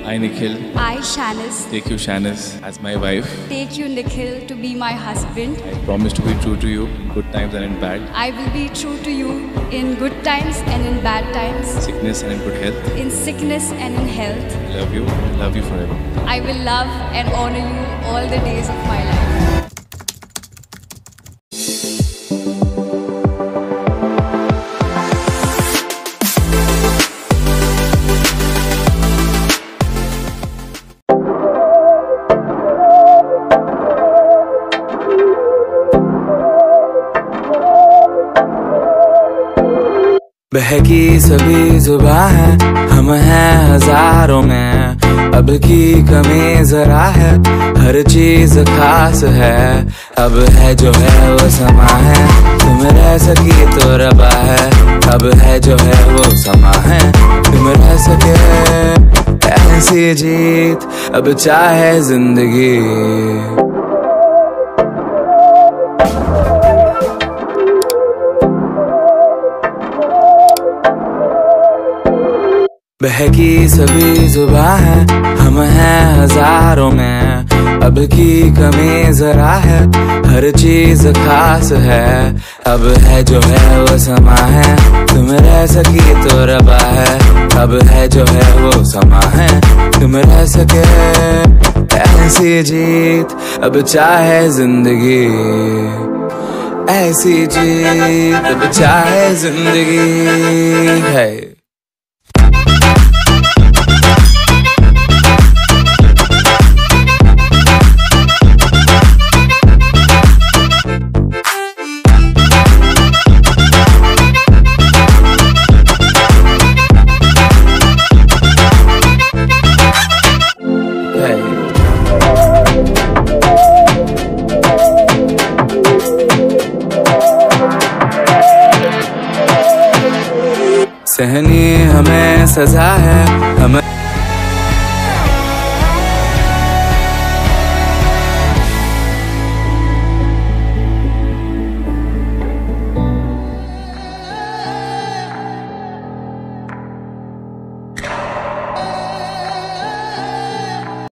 I, Nikhil, I, Shanice, take you, Shanice, as my wife. take you, Nikhil, to be my husband. I promise to be true to you in good times and in bad, I will be true to you in good times and in bad times, sickness and in good health. in sickness and in health. Love you forever. I will love and honor you all the days of my life. बहकी सभी जुबां है, हम हैं हजारों में, अब की कमी जरा है, हर चीज खास है, अब है जो है वो समा है, तुम रह सकी तो रबा है, अब है जो है वो समा है, तुम रह सके ऐसी जीत, अब चाहे जिंदगी। बहकी सभी जुबां है, हम हैं हजारों में, अब की कमी जरा है, हर चीज खास है, अब है जो है वो समा है, तुम रह सकी तो रबा है, अब है जो है वो समा है, तुम रह सके ऐसी जीत, अब चाहे जिंदगी, ऐसी जीत, अब चाहे जिंदगी है। सहनी हमें सजा है, हमें